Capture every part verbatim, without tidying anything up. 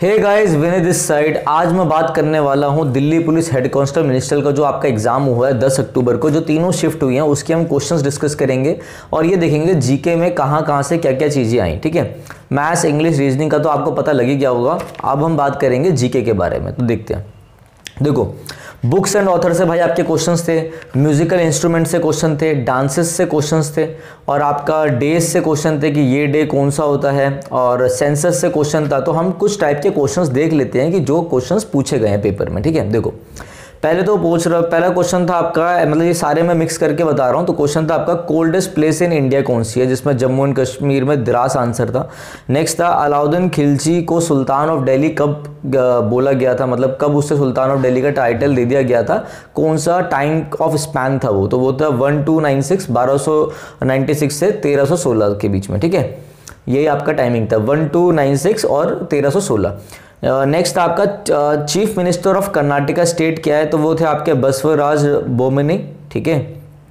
Hey guys, Vinay this side. आज मैं बात करने वाला हूं Delhi police head constable minister का जो आपका एग्जाम हुआ है दस अक्टूबर को, जो तीनों शिफ्ट हुई हैं उसके हम क्वेश्चंस डिस्कस करेंगे और ये देखेंगे जीके में कहां कहां से क्या क्या चीज़ें आई। ठीक है, मैथ्स, इंग्लिश, रीजनिंग का तो आपको पता लग ही गया होगा। अब हम बात करेंगे जीके के बारे में, तो देखते हैं। देखो, बुक्स एंड ऑथर से भाई आपके क्वेश्चंस थे, म्यूजिकल इंस्ट्रूमेंट से क्वेश्चन थे, डांसेस से क्वेश्चंस थे, और आपका डेज से क्वेश्चन थे कि ये डे कौन सा होता है, और सेंसस से क्वेश्चन था। तो हम कुछ टाइप के क्वेश्चंस देख लेते हैं कि जो क्वेश्चंस पूछे गए हैं पेपर में। ठीक है, देखो पहले तो पूछ रहा पहला क्वेश्चन था आपका, मतलब ये सारे मैं मिक्स करके बता रहा हूँ। तो क्वेश्चन था आपका कोल्डेस्ट प्लेस इन इंडिया कौन सी है, जिसमें जम्मू एंड कश्मीर में द्रास आंसर था। नेक्स्ट था अलाउद्दीन खिलजी को सुल्तान ऑफ दिल्ली कब बोला गया था, मतलब कब उससे सुल्तान ऑफ दिल्ली का टाइटल दे दिया गया था, कौन सा टाइम ऑफ स्पैन था वो, तो वो था वन टू नाइन सिक्स बारह सौ नाइन्टी सिक्स से तेरह सौ सोलह के बीच में। ठीक है, यही आपका टाइमिंग था, वन टू नाइन सिक्स और तेरह सौ सोलह। नेक्स्ट uh, आपका chief minister of Karnataka state क्या है, तो वो थे आपके बसवराज बोमनी। ठीक है,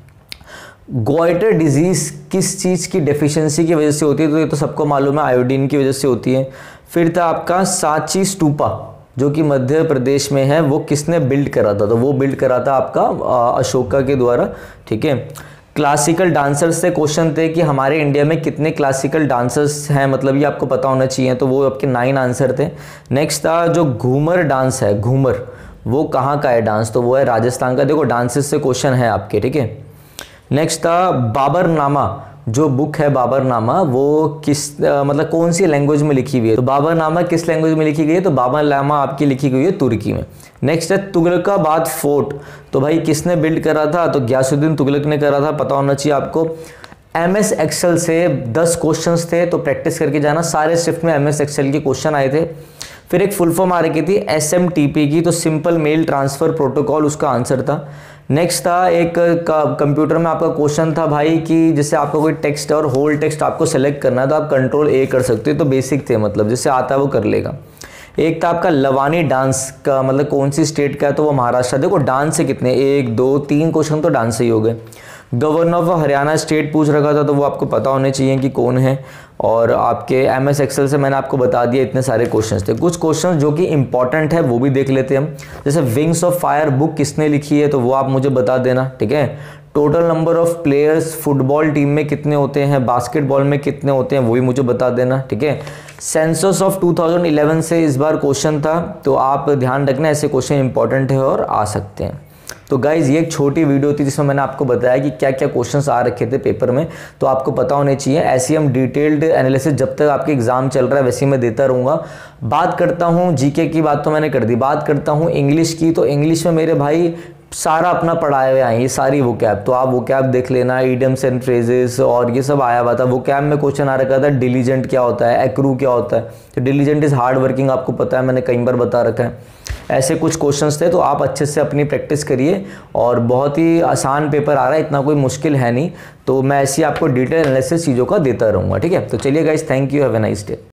गोइटर डिजीज किस चीज़ की डेफिशिएंसी की वजह से होती है, तो ये तो सबको मालूम है, आयोडीन की वजह से होती है। फिर था आपका सांची स्तूपा जो कि मध्य प्रदेश में है, वो किसने बिल्ड करा था, तो वो बिल्ड करा था आपका अशोका के द्वारा। ठीक है, क्लासिकल डांसर्स से क्वेश्चन थे कि हमारे इंडिया में कितने क्लासिकल डांसर्स हैं, मतलब ये आपको पता होना चाहिए, तो वो आपके नाइन आंसर थे। नेक्स्ट था जो घूमर डांस है, घूमर वो कहाँ का है डांस, तो वो है राजस्थान का। देखो डांसेस से क्वेश्चन है आपके। ठीक है, नेक्स्ट था बाबरनामा, जो बुक है बाबरनामा वो किस आ, मतलब कौन सी लैंग्वेज में लिखी हुई है, तो बाबरनामा किस लैंग्वेज में लिखी गई है, तो बाबरनामा आपकी लिखी गई है तुर्की में। नेक्स्ट है तुगलकाबाद फोर्ट, तो भाई किसने बिल्ड करा था, तो गयासुद्दीन तुगलक ने करा था, पता होना चाहिए आपको। एम एस एक्सेल से दस क्वेश्चंस थे, तो प्रैक्टिस करके जाना, सारे शिफ्ट में एम एस एक्सेल के क्वेश्चन आए थे। फिर एक फुल फॉर्म आ रखी थी एस एम टी पी की, तो सिंपल मेल ट्रांसफ़र प्रोटोकॉल उसका आंसर था। नेक्स्ट था एक कंप्यूटर में आपका क्वेश्चन था भाई कि जैसे आपको कोई टेक्स्ट और होल टेक्स्ट आपको सेलेक्ट करना है, तो आप कंट्रोल ए कर सकते हो, तो बेसिक थे, मतलब जिससे आता है वो कर लेगा। एक था आपका लवानी डांस का मतलब कौन सी स्टेट का है, तो वो महाराष्ट्र। देखो डांस से कितने, एक दो तीन क्वेश्चन तो डांस से ही हो गए। गवर्नर ऑफ हरियाणा स्टेट पूछ रखा था, तो वो आपको पता होने चाहिए कि कौन है। और आपके एम एस एक्सेल से मैंने आपको बता दिया, इतने सारे क्वेश्चंस थे। कुछ क्वेश्चंस जो कि इंपॉर्टेंट है वो भी देख लेते हैं हम, जैसे विंग्स ऑफ फायर बुक किसने लिखी है, तो वो आप मुझे बता देना। ठीक है, total number of players football team में कितने होते हैं, बास्केटबॉल में कितने होते हैं, वो भी मुझे बता देना। ठीक है, census of two thousand eleven से इस बार क्वेश्चन था, तो आप ध्यान रखना, ऐसे क्वेश्चन इंपॉर्टेंट है और आ सकते हैं। तो गाइज़ ये एक छोटी वीडियो थी जिसमें मैंने आपको बताया कि क्या क्या क्वेश्चंस आ रखे थे पेपर में, तो आपको पता होने चाहिए। ऐसे हम डिटेल्ड एनालिसिस जब तक आपके एग्जाम चल रहा है वैसे ही मैं देता रहूँगा। बात करता हूँ जीके की, बात तो मैंने कर दी। बात करता हूँ इंग्लिश की, तो इंग्लिश में मेरे भाई सारा अपना पढ़ाए हुए आए, ये सारी वो कैब, तो आप वो कैब देख लेना, ईडियम्स एंड फ्रेजेस और ये सब आया हुआ था। वो कैब में क्वेश्चन आ रखा था डिलीजेंट क्या होता है, एक्रू क्या होता है, तो डिलीजेंट इज़ हार्ड वर्किंग, आपको पता है, मैंने कई बार बता रखा है। ऐसे कुछ क्वेश्चंस थे, तो आप अच्छे से अपनी प्रैक्टिस करिए, और बहुत ही आसान पेपर आ रहा है, इतना कोई मुश्किल है नहीं। तो मैं ऐसी आपको डिटेल एनालिसिस चीज़ों का देता रहूँगा। ठीक है, तो चलिए guys, thank you, have a nice day.